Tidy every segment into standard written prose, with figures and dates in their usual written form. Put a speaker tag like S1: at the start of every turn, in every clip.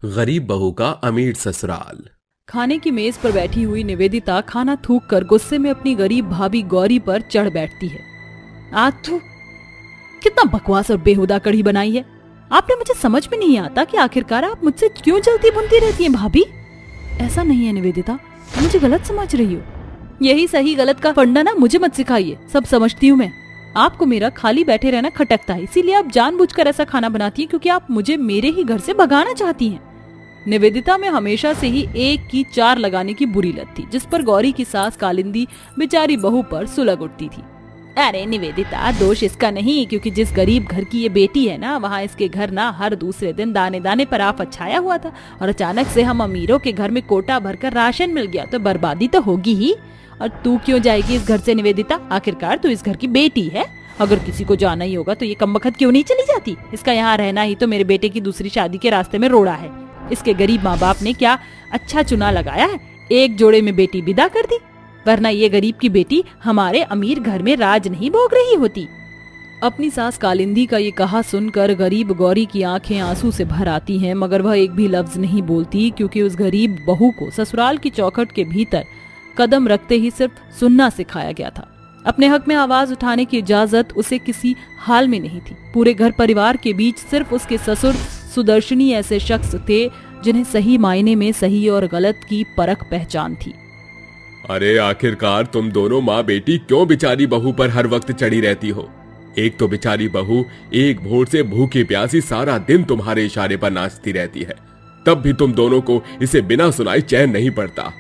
S1: गरीब बहू का अमीर ससुराल।
S2: खाने की मेज पर बैठी हुई निवेदिता खाना थूक कर गुस्से में अपनी गरीब भाभी गौरी पर चढ़ बैठती है। आथू, कितना बकवास और बेहुदा कढ़ी बनाई है। आपने मुझे समझ में नहीं आता कि आखिरकार आप मुझसे क्यों जलती बुनती रहती हैं भाभी। ऐसा नहीं है निवेदिता, मुझे गलत समझ रही हो। यही सही गलत का फंडा ना मुझे मत सिखाइए, सब समझती हूँ मैं। आपको मेरा खाली बैठे रहना खटकता है, इसीलिए आप जानबूझकर ऐसा खाना बनाती हैं क्योंकि आप मुझे मेरे ही घर से भगाना चाहती हैं। निवेदिता में हमेशा से ही एक की चार लगाने की बुरी लत थी, जिस पर गौरी की सास कालिंदी बेचारी बहू पर सुलग उठती थी। अरे निवेदिता, दोष इसका नहीं, क्योंकि जिस गरीब घर की ये बेटी है ना, वहाँ इसके घर ना हर दूसरे दिन दाने दाने पर आफत छाया हुआ था, और अचानक से हम अमीरों के घर में कोटा भरकर राशन मिल गया तो बर्बादी तो होगी ही। और तू क्यों जाएगी इस घर से निवेदिता? आखिरकार तू इस घर की बेटी है। अगर किसी को जाना ही होगा तो ये कमबख्त क्यों नहीं चली जाती? इसका यहाँ रहना ही तो मेरे बेटे की दूसरी शादी के रास्ते में रोड़ा है। इसके गरीब माँ बाप ने क्या अच्छा चुना लगाया है, एक जोड़े में बेटी विदा कर दी, वरना ये गरीब की बेटी हमारे अमीर घर में राज नहीं भोग रही होती। अपनी सास कालिंदी का ये कहा सुनकर गरीब गौरी की आंखें आंसू से भर आती हैं, मगर वह एक भी लफ्ज नहीं बोलती, क्योंकि उस गरीब बहू को ससुराल की चौखट के भीतर कदम रखते ही सिर्फ सुनना सिखाया गया था। अपने हक में आवाज उठाने की इजाजत उसे किसी हाल में नहीं थी। पूरे घर परिवार के बीच सिर्फ उसके ससुर सुदर्शनी ऐसे शख्स थे जिन्हें सही मायने में सही और गलत की परख पहचान थी।
S1: अरे आखिरकार तुम दोनों माँ बेटी क्यों बेचारी बहू पर हर वक्त चढ़ी रहती हो? एक तो बेचारी बहू एक भोर से भूखी प्यासी सारा दिन तुम्हारे इशारे पर नाचती रहती है, तब भी तुम दोनों को इसे बिना सुनाए चैन नहीं पड़ता।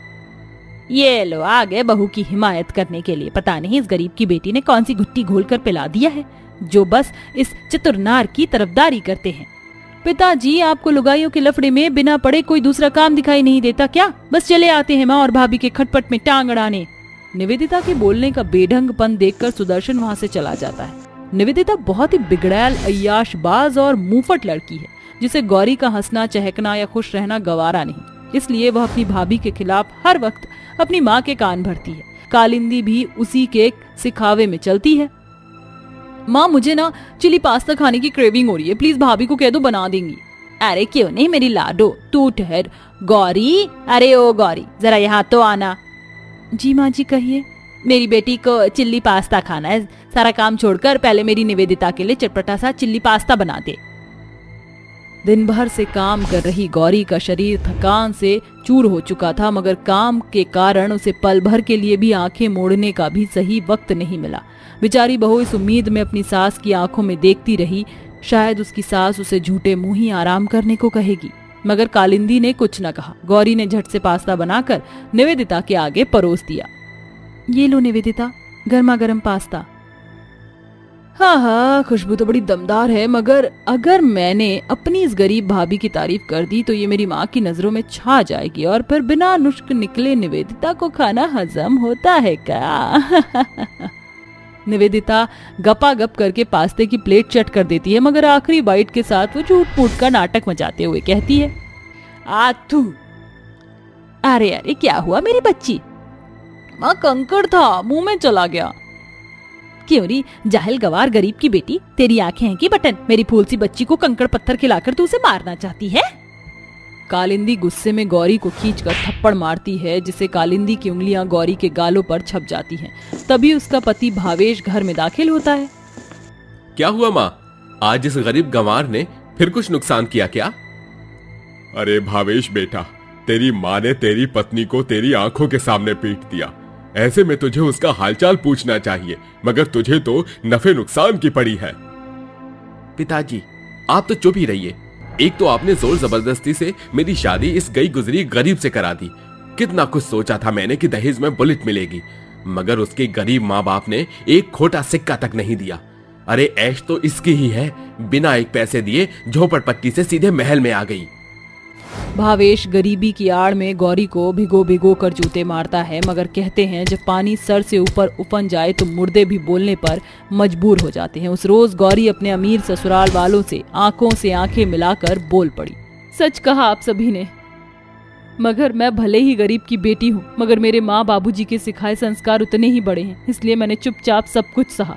S2: ये लो आ गए बहू की हिमायत करने के लिए। पता नहीं इस गरीब की बेटी ने कौन सी घुट्टी घोलकर पिला दिया है, जो बस इस चतुरनार की तरफदारी करते हैं। पिताजी, आपको लुगाइयों के लफड़े में बिना पढ़े कोई दूसरा काम दिखाई नहीं देता क्या? बस चले आते हैं माँ और भाभी के खटपट में टांग अड़ाने। निवेदिता के बोलने का बेढंगपन देखकर सुदर्शन वहाँ से चला जाता है। निवेदिता बहुत ही बिगड़ैल, अय्याशबाज और मुंहफट लड़की है, जिसे गौरी का हंसना, चहकना या खुश रहना गवारा नहीं। इसलिए वह अपनी भाभी के खिलाफ हर वक्त अपनी माँ के कान भरती है। कालिंदी भी उसी के सिखावे में चलती है। माँ, मुझे ना चिली पास्ता खाने की क्रेविंग हो रही है, प्लीज भाभी को कह दो बना देंगी। अरे क्यों नहीं मेरी लाडो, तू ठहर। गौरी, अरे ओ गौरी, जरा यहाँ तो आना। जी माँ जी, कहिए। मेरी बेटी को चिल्ली पास्ता खाना है, सारा काम छोड़कर पहले मेरी निवेदिता के लिए चटपटा सा चिल्ली पास्ता बना दे। दिन भर से काम कर रही गौरी का शरीर थकान से चूर हो चुका था, मगर काम के कारण उसे पल भर के लिए भी आंखें मोड़ने का भी सही वक्त नहीं मिला। बेचारी बहू इस उम्मीद में अपनी सास की आंखों में देखती रही, शायद उसकी सास उसे झूठे मुंह ही आराम करने को कहेगी, मगर कालिंदी ने कुछ न कहा। गौरी ने झट से पास्ता बनाकर निवेदिता के आगे परोस दिया। ये लो निवेदिता, गर्मा गर्म पास्ता। हाँ हाँ, खुशबू तो बड़ी दमदार है, मगर अगर मैंने अपनी इस गरीब भाभी की तारीफ कर दी तो ये मेरी माँ की नजरों में छा जाएगी, और फिर बिना नुस्ख निकले निवेदिता को खाना हजम होता है क्या? निवेदिता गपागप करके पास्ते की प्लेट चट कर देती है, मगर आखिरी बाइट के साथ वो झूठ मूठ का नाटक मचाते हुए कहती है, आथू, अरे अरे क्या हुआ मेरी बच्ची? माँ, कंकड़ था, मुंह में चला गया। क्यों री जाहिल गवार गरीब की बेटी, तेरी आंखें हैं कि बटन? मेरी फूल सी बच्ची को कंकड़ पत्थर खिलाकर तू उसे मारना चाहती है? कालिंदी गुस्से में गौरी को खींचकर थप्पड़ मारती है, जिससे कालिंदी की उंगलियां गौरी के गालों पर छप जाती हैं। तभी उसका पति भावेश घर में दाखिल होता है।
S1: क्या हुआ माँ, आज इस गरीब गंवार ने फिर कुछ नुकसान किया क्या? अरे भावेश बेटा, तेरी माँ ने तेरी पत्नी को तेरी आंखों के सामने पीट दिया। ऐसे में तुझे उसका हालचाल पूछना चाहिए, मगर तुझे तो नफे नुकसान की पड़ी है। पिताजी, आप तो चुप ही रहिए। एक तो आपने जोर जबरदस्ती से मेरी शादी इस गई गुजरी गरीब से करा दी। कितना कुछ सोचा था मैंने कि दहेज में बुलेट मिलेगी, मगर उसके गरीब माँ बाप ने एक खोटा सिक्का तक नहीं दिया। अरे ऐश तो इसकी ही है, बिना एक पैसे दिए झोपड़पट्टी से सीधे महल में आ गई।
S2: भावेश गरीबी की आड़ में गौरी को भिगो भिगो कर जूते मारता है, मगर कहते हैं जब पानी सर से ऊपर उफन जाए तो मुर्दे भी बोलने पर मजबूर हो जाते हैं। उस रोज गौरी अपने अमीर ससुराल वालों से आंखों से आंखें मिलाकर बोल पड़ी। सच कहा आप सभी ने, मगर मैं भले ही गरीब की बेटी हूँ, मगर मेरे माँ बाबूजी के सिखाए संस्कार उतने ही बड़े हैं, इसलिए मैंने चुपचाप सब कुछ सहा।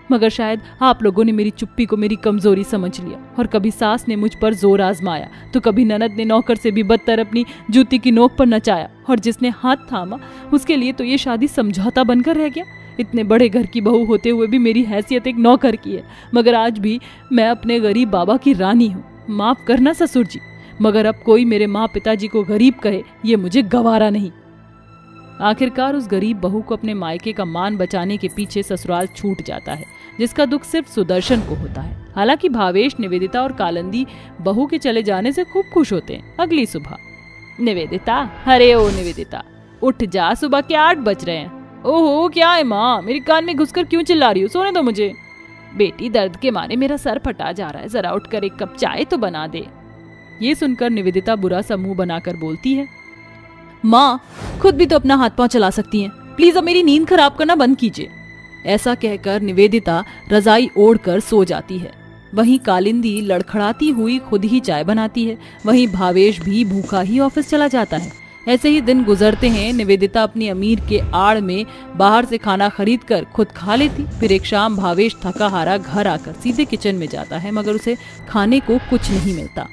S2: मगर शायद आप लोगों ने मेरी चुप्पी को मेरी कमजोरी समझ लिया और कभी सास ने मुझ पर जोर आजमाया तो कभी ननद ने नौकर से भी बदतर अपनी जूती की नोक पर नचाया, और जिसने हाथ थामा उसके लिए तो ये शादी समझौता बनकर रह गया। इतने बड़े घर की बहू होते हुए भी मेरी हैसियत एक नौकर की है, मगर आज भी मैं अपने गरीब बाबा की रानी हूँ। माफ करना ससुर जी, मगर अब कोई मेरे माँ पिताजी को गरीब कहे ये मुझे गवारा नहीं। आखिरकार उस गरीब बहू को अपने मायके का मान बचाने के पीछे ससुराल छूट जाता है, जिसका दुख सिर्फ सुदर्शन को होता है। हालांकि भावेश, निवेदिता और कालिंदी बहू के चले जाने से खूब खुश होते हैं। अगली सुबह, निवेदिता, अरे ओ निवेदिता, उठ जा, सुबह के 8 बज रहे हैं। ओहो क्या है माँ, मेरी कान में घुसकर क्यों चिल्ला रही हो, सोने दो मुझे। बेटी दर्द के मारे मेरा सर फटा जा रहा है, जरा उठकर एक कप चाय तो बना दे। ये सुनकर निवेदिता बुरा सा मुंह बनाकर बोलती है, माँ खुद भी तो अपना हाथ पांव चला सकती हैं, प्लीज अब मेरी नींद खराब करना बंद कीजिए। ऐसा कहकर निवेदिता रजाई ओढ़कर सो जाती है। वहीं कालिंदी लड़खड़ाती हुई खुद ही चाय बनाती है। वहीं भावेश भी भूखा ही ऑफिस चला जाता है। ऐसे ही दिन गुजरते हैं। निवेदिता अपनी अमीर के आड़ में बाहर से खाना खरीद कर खुद खा लेती। फिर एक शाम भावेश थका हारा घर आकर सीधे किचन में जाता है, मगर उसे खाने को कुछ नहीं मिलता।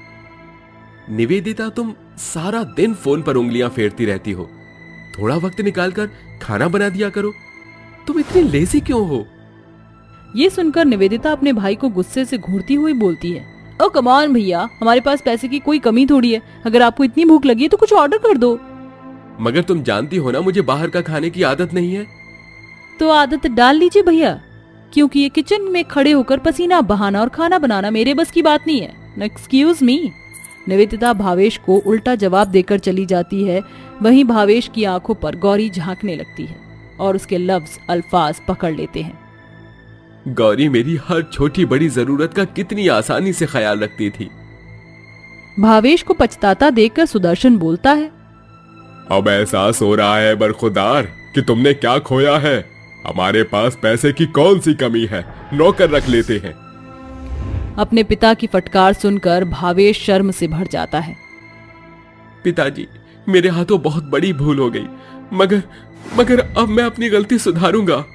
S1: निवेदिता, तुम सारा दिन फोन पर उंगलियां फेरती रहती हो, थोड़ा वक्त निकालकर खाना बना दिया करो। तुम इतनी लेजी क्यों हो?
S2: ये सुनकर निवेदिता अपने भाई को गुस्से से घूरती हुई बोलती है, ओ कम ऑन भैया, हमारे पास पैसे की कोई कमी थोड़ी है। अगर आपको इतनी भूख लगी है तो कुछ ऑर्डर कर दो।
S1: मगर तुम जानती हो ना मुझे बाहर का खाने की आदत नहीं है।
S2: तो आदत डाल लीजिए भैया, क्योंकि ये किचन में खड़े होकर पसीना बहाना और खाना बनाना मेरे बस की बात नहीं है। Excuse me. निवेदिता भावेश को उल्टा जवाब देकर चली जाती है। वहीं भावेश की आंखों पर गौरी झांकने लगती है और उसके लफ्ज अल्फाज पकड़ लेते हैं।
S1: गौरी मेरी हर छोटी बड़ी जरूरत का कितनी आसानी से ख्याल रखती थी।
S2: भावेश को पछताता देखकर सुदर्शन बोलता है,
S1: अब एहसास हो रहा है बरखुदार कि तुमने क्या खोया है। हमारे पास पैसे की कौन सी कमी है, नौकर रख लेते हैं।
S2: अपने पिता की फटकार सुनकर भावेश शर्म से भर जाता है।
S1: पिताजी, मेरे हाथों बहुत बड़ी भूल हो गई, मगर अब मैं अपनी गलती सुधारूंगा।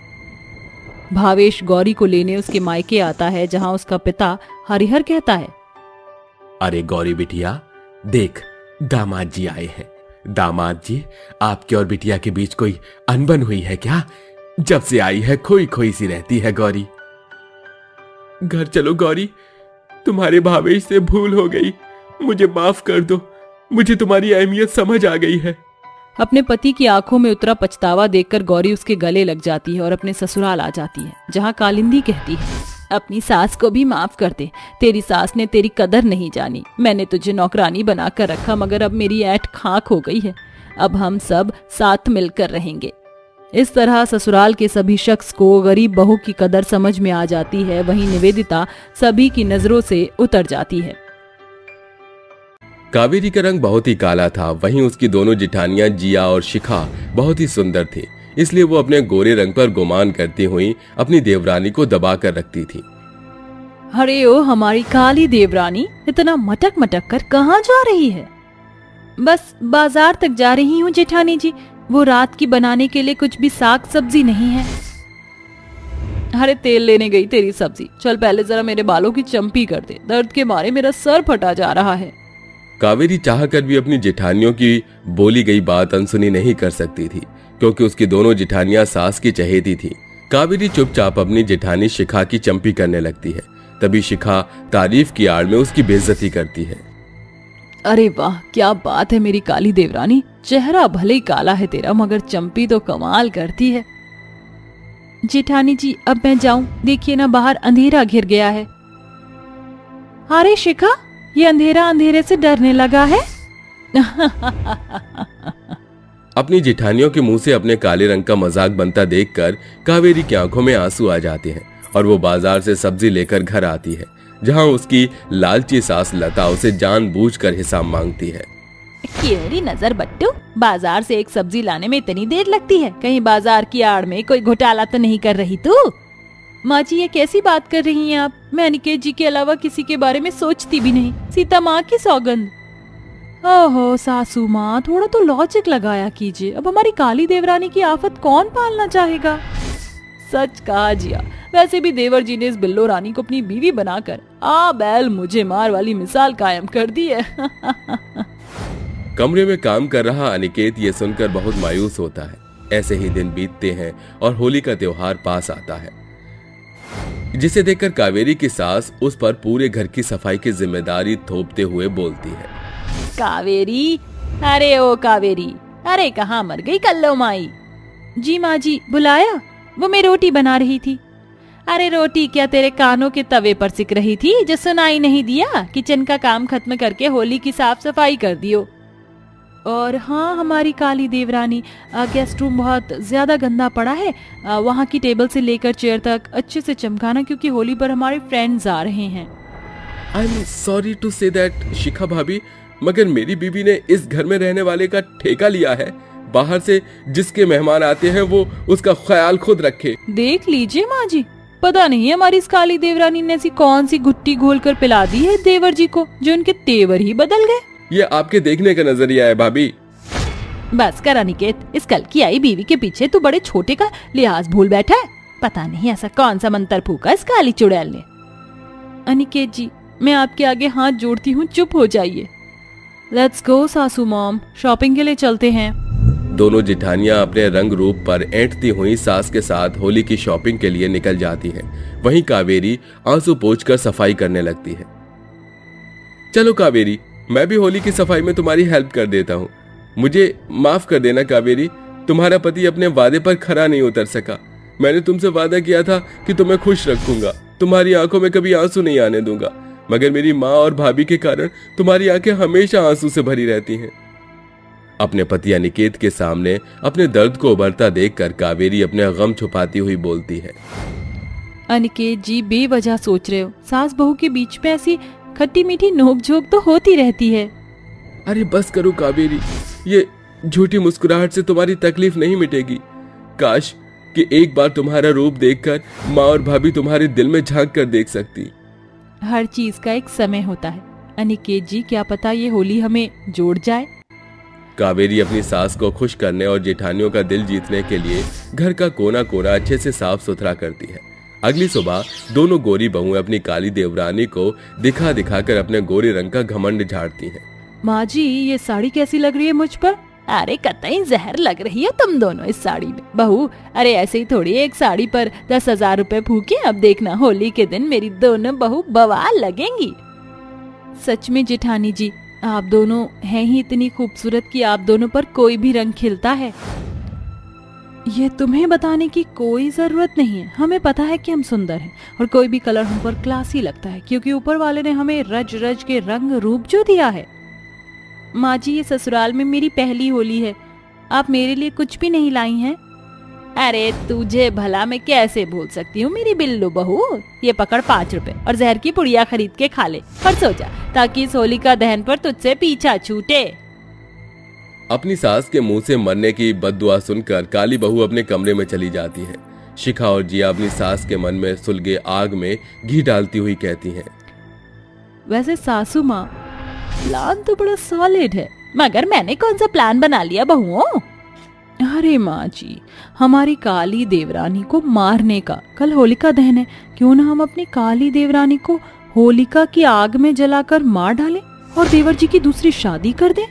S2: भावेश गौरी को लेने उसके मायके आता है, जहां उसका पिता हरिहर कहता है,
S1: अरे गौरी बिटिया, देख दामाद जी आए हैं। दामाद जी, आपके और बिटिया के बीच कोई अनबन हुई है क्या? जब से आई है खोई खोई सी रहती है गौरी। घर चलो गौरी, तुम्हारे भावेश से भूल हो गई, मुझे माफ कर दो। मुझे तुम्हारी अहमियत समझ आ गई है।
S2: अपने पति की आंखों में उतरा पछतावा देखकर गौरी उसके गले लग जाती है और अपने ससुराल आ जाती है, जहां कालिंदी कहती है, अपनी सास को भी माफ कर दे। तेरी सास ने तेरी कदर नहीं जानी। मैंने तुझे नौकरानी बनाकर रखा, मगर अब मेरी ऐठ खाक हो गई है। अब हम सब साथ मिलकर रहेंगे। इस तरह ससुराल के सभी शख्स को गरीब बहू की कदर समझ में आ जाती है। वहीं निवेदिता सभी की नजरों से उतर जाती है।
S1: कावेरी का रंग बहुत ही काला था। वहीं उसकी दोनों जिठानियां जिया और शिखा बहुत ही सुंदर थी, इसलिए वो अपने गोरे रंग पर गुमान करती हुई अपनी देवरानी को दबा कर रखती थी।
S2: अरे ओ हमारी काली देवरानी, इतना मटक मटक कर कहाँ जा रही है? बस बाजार तक जा रही हूँ जेठानी जी, वो रात की बनाने के लिए कुछ भी साग सब्जी नहीं है। अरे तेल लेने गई तेरी सब्जी, चल पहले जरा मेरे बालों की चंपी कर दे, दर्द के मारे मेरा सर फटा जा रहा है।
S1: कावेरी चाहकर भी अपनी जेठानियों की बोली गई बात अनसुनी नहीं कर सकती थी, क्योंकि उसकी दोनों जेठानियां सास की चहेती थी। कावेरी चुपचाप अपनी जेठानी शिखा की चंपी करने लगती है। तभी शिखा तारीफ की आड़ में उसकी बेइज्जती करती है।
S2: अरे वाह, क्या बात है मेरी काली देवरानी, चेहरा भले ही काला है तेरा, मगर चंपी तो कमाल करती है। जेठानी जी अब मैं जाऊं? देखिए ना बाहर अंधेरा घिर गया है। अरे शिखा, ये अंधेरा अंधेरे से डरने लगा है।
S1: अपनी जेठानियों के मुंह से अपने काले रंग का मजाक बनता देखकर कावेरी की आंखों में आंसू आ जाते हैं और वो बाजार से सब्जी लेकर घर आती है, जहां उसकी लालची सास लता उसे जानबूझकर हिसाब मांगती है।
S2: मेरी नजर बट्टू, बाजार से एक सब्जी लाने में इतनी देर लगती है? कहीं बाजार की आड़ में कोई घोटाला तो नहीं कर रही तू? माँ जी, ये कैसी बात कर रही हैं आप? मैं अनिकेत जी के अलावा किसी के बारे में सोचती भी नहीं। सीता माँ की सौगंध। ओहो सासू माँ, थोड़ा तो लॉजिक लगाया कीजिए। अब हमारी काली देवरानी की आफत कौन पालना चाहेगा? सच कहा जिया, वैसे भी देवर जी ने इस बिल्लो रानी को अपनी बीवी बनाकर आ बैल मुझे मार वाली मिसाल कायम कर दी है।
S1: कमरे में काम कर रहा अनिकेत ये सुनकर बहुत मायूस होता है। ऐसे ही दिन बीतते हैं और होली का त्योहार पास आता है, जिसे देखकर कावेरी की सास उस पर पूरे घर की सफाई की जिम्मेदारी थोपते हुए बोलती है।
S2: कावेरी, अरे ओ कावेरी, अरे कहाँ मर गई कल्लो माई? जी माँ जी, बुलाया? वो मैं रोटी बना रही थी। अरे रोटी क्या तेरे कानों के तवे पर सिक रही थी जो सुनाई नहीं दिया? किचन का काम खत्म करके होली की साफ सफाई कर दियो। और हाँ, हमारी काली देवरानी, गेस्ट रूम बहुत ज्यादा गंदा पड़ा है, वहाँ की टेबल से लेकर चेयर तक अच्छे से चमकाना, क्योंकि होली पर हमारे फ्रेंड्स आ रहे हैं।
S1: I am sorry to say that Shikha भाभी, मगर मेरी बीवी ने इस घर में रहने वाले का ठेका लिया है। बाहर से जिसके मेहमान आते हैं वो उसका ख्याल खुद रखे।
S2: देख लीजिए माँ जी, पता नहीं हमारी इस काली देवरानी ने ऐसी कौन सी गुट्टी घोल कर पिला दी है देवर जी को, जो उनके तेवर ही बदल गए।
S1: ये आपके देखने का नजरिया है भाभी।
S2: बस कर अनिकेत, इस कल की आई बीवी के पीछे तू बड़े छोटे का लिहाज भूल बैठा है। पता नहीं ऐसा कौन सा मंत्र फूका इस काली चुड़ैल ने। अनिकेत जी, मैं आपके आगे हाथ जोड़ती हूँ, चुप हो जाइए। लेट्स गो सासू मॉम, शॉपिंग के लिए चलते हैं।
S1: दोनों जिठानियां अपने रंग रूप पर ऐंठती हुई सास के साथ होली की शॉपिंग के लिए निकल जाती हैं। वहीं कावेरी आंसू पोंछकर सफाई करने लगती है। चलो कावेरी, मैं भी होली की सफाई में तुम्हारी हेल्प कर देता हूँ। मुझे माफ कर देना कावेरी, तुम्हारा पति अपने वादे पर खरा नहीं उतर सका। मैंने तुमसे वादा किया था कि तुम्हें खुश रखूंगा, तुम्हारी आंखों में कभी आंसू नहीं आने दूंगा, मगर मेरी माँ और भाभी के कारण तुम्हारी आंखें हमेशा आंसू से भरी रहती हैं। अपने पति अनिकेत के सामने अपने दर्द को उभरता देखकर कावेरी अपने गम छुपाती हुई बोलती है।
S2: अनिकेत जी, बेवजह सोच रहे हो, सास बहू के बीच में ऐसी खट्टी मीठी नोक-झोंक तो होती रहती है।
S1: अरे बस करो कावेरी, ये झूठी मुस्कुराहट से तुम्हारी तकलीफ नहीं मिटेगी। काश कि एक बार तुम्हारा रूप देखकर माँ और भाभी तुम्हारे दिल में झांक कर देख सकती।
S2: हर चीज का एक समय होता है अनिकेत जी, क्या पता ये होली हमें जोड़ जाए।
S1: कावेरी अपनी सास को खुश करने और जेठानियों का दिल जीतने के लिए घर का कोना कोना अच्छे से साफ सुथरा करती है। अगली सुबह दोनों गोरी बहुएं अपनी काली देवरानी को दिखा दिखाकर अपने गोरे रंग का घमंड झाड़ती हैं।
S2: माँ जी, ये साड़ी कैसी लग रही है मुझ पर? अरे कतई जहर लग रही है तुम दोनों इस साड़ी में। बहू, अरे ऐसे ही थोड़ी एक साड़ी पर 10,000 रुपए फूके। अब देखना होली के दिन मेरी दोनों बहू बवाल लगेंगी। सच में जेठानी जी, आप दोनों हैं ही इतनी खूबसूरत कि आप दोनों पर कोई भी रंग खिलता है। ये तुम्हें बताने की कोई जरूरत नहीं है, हमें पता है कि हम सुंदर हैं और कोई भी कलर हम पर क्लासी लगता है, क्योंकि ऊपर वाले ने हमें रज रज के रंग रूप जो दिया है। माँ जी, ये ससुराल में मेरी पहली होली है, आप मेरे लिए कुछ भी नहीं लाई हैं? अरे तुझे भला मैं कैसे भूल सकती हूँ मेरी बिल्लू बहू। ये पकड़ 5 रुपए और जहर की पुड़िया खरीद के खा ले और सो जा, ताकि इस होली का दहन पर तुझसे पीछा छूटे।
S1: अपनी सास के मुंह से मरने की बद्दुआ सुनकर काली बहू अपने कमरे में चली जाती है। शिखा और जिया अपनी सास के मन में सुलगे आग में घी डालती हुई कहती हैं।
S2: वैसे सासू माँ, प्लान तो बड़ा सॉलिड है, मगर मैंने कौन सा प्लान बना लिया बहुओं? अरे माँ जी, हमारी काली देवरानी को मारने का, कल होलिका दहन है, क्यों ना हम अपनी काली देवरानी को होलिका की आग में जलाकर मार डालें और देवर जी की दूसरी शादी कर दें।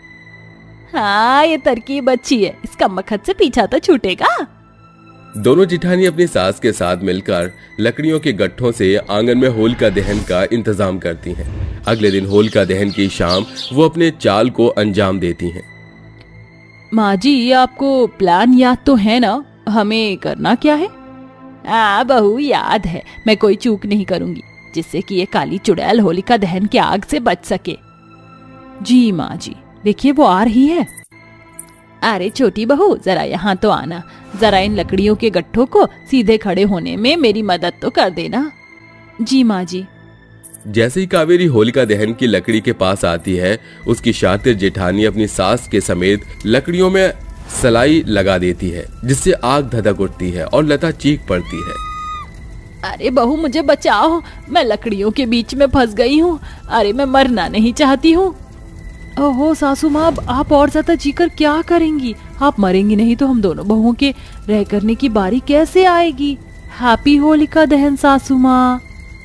S2: हाँ, ये तरकीब अच्छी है, इसका मखत से पीछा तो छूटेगा।
S1: दोनों जिठानी अपनी सास के साथ मिलकर लकड़ियों के गट्ठों से आंगन में होलिका दहन का इंतजाम करती हैं। अगले दिन होलिका दहन की शाम वो अपने चाल को अंजाम देती हैं।
S2: माँ जी, आपको प्लान याद तो है ना, हमें करना क्या है? बहू, याद है, मैं कोई चूक नहीं करूंगी जिससे कि ये काली चुड़ैल होलिका दहन की आग से बच सके। जी माँ जी, देखिए वो आ रही है। अरे छोटी बहू, जरा यहाँ तो आना, जरा इन लकड़ियों के गट्ठों को सीधे खड़े होने में मेरी मदद तो कर देना। जी माँ जी।
S1: जैसे ही कावेरी होलिका दहन की लकड़ी के पास आती है, उसकी शातिर जेठानी अपनी सास के समेत लकड़ियों में सलाई लगा देती है, जिससे आग धधक उठती है और लता चीख पड़ती है।
S2: अरे बहू, मुझे बचाओ, मैं लकड़ियों के बीच में फंस गई हूँ। अरे मैं मरना नहीं चाहती हूँ। ओहो सासू माँ, आप और ज्यादा जीकर क्या करेंगी? आप मरेंगी नहीं तो हम दोनों बहुओं के रह करने की बारी कैसे आएगी? हैप्पी होलिका दहन सासू माँ।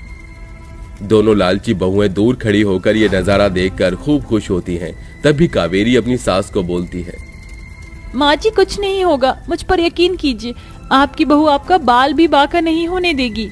S1: दोनों लालची बहुएं दूर खड़ी होकर ये नजारा देखकर खूब खुश होती हैं। तभी कावेरी अपनी सास को बोलती है,
S2: माँ जी कुछ नहीं होगा, मुझ पर यकीन कीजिए, आपकी बहू आपका बाल भी बांका नहीं होने देगी।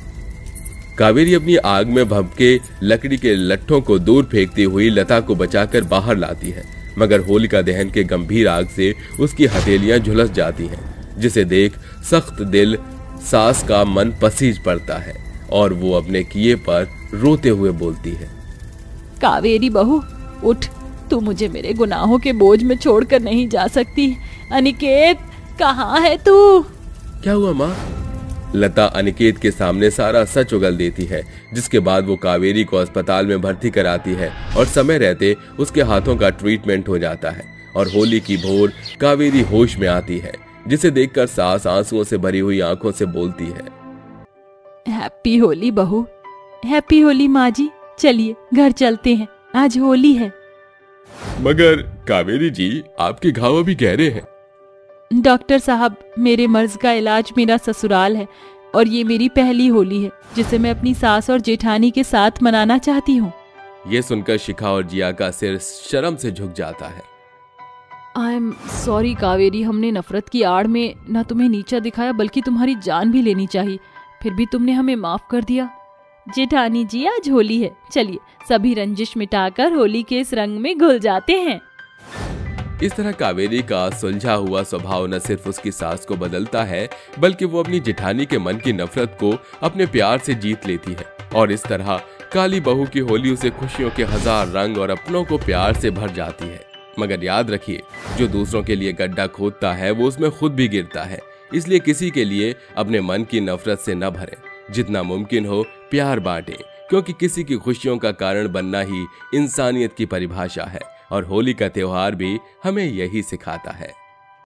S1: कावेरी अपनी आग में भभके लकड़ी के लट्ठों को दूर फेंकती हुई लता को बचाकर बाहर लाती है, मगर होलिका दहन के गंभीर आग से उसकी हथेलियां झुलस जाती हैं, जिसे देख सख्त दिल सास का मन पसीज पड़ता है और वो अपने किए पर रोते हुए बोलती है,
S2: कावेरी बहू उठ, तू मुझे मेरे गुनाहों के बोझ में छोड़कर नहीं जा सकती। अनिकेत कहाँ है तू?
S1: क्या हुआ माँ? लता अनिकेत के सामने सारा सच उगल देती है, जिसके बाद वो कावेरी को अस्पताल में भर्ती कराती है और समय रहते उसके हाथों का ट्रीटमेंट हो जाता है और होली की भोर कावेरी होश में आती है, जिसे देखकर सास आंसुओं से भरी हुई आंखों से बोलती है,
S2: हैप्पी होली बहू, हैप्पी होली माँ जी, चलिए घर चलते हैं, आज होली है।
S1: मगर कावेरी जी, आपके घाव अभी गहरे हैं।
S2: डॉक्टर साहब, मेरे मर्ज का इलाज मेरा ससुराल है और ये मेरी पहली होली है जिसे मैं अपनी सास और जेठानी के साथ मनाना चाहती हूँ।
S1: ये सुनकर शिखा और जिया का सिर शर्म से झुक जाता है।
S2: आई एम सॉरी कावेरी, हमने नफरत की आड़ में न तुम्हें नीचा दिखाया बल्कि तुम्हारी जान भी लेनी चाहिए, फिर भी तुमने हमें माफ कर दिया। जेठानी जी, आज होली है, चलिए सभी रंजिश मिटाकर होली के इस रंग में घुल जाते हैं।
S1: इस तरह कावेरी का सुलझा हुआ स्वभाव न सिर्फ उसकी सास को बदलता है, बल्कि वो अपनी जेठानी के मन की नफरत को अपने प्यार से जीत लेती है और इस तरह काली बहू की होली उसे खुशियों के हजार रंग और अपनों को प्यार से भर जाती है। मगर याद रखिए, जो दूसरों के लिए गड्ढा खोदता है वो उसमें खुद भी गिरता है, इसलिए किसी के लिए अपने मन की नफरत से न भरें, जितना मुमकिन हो प्यार बांटें, क्योंकि किसी की खुशियों का कारण बनना ही इंसानियत की परिभाषा है और होली का त्योहार भी हमें यही सिखाता है।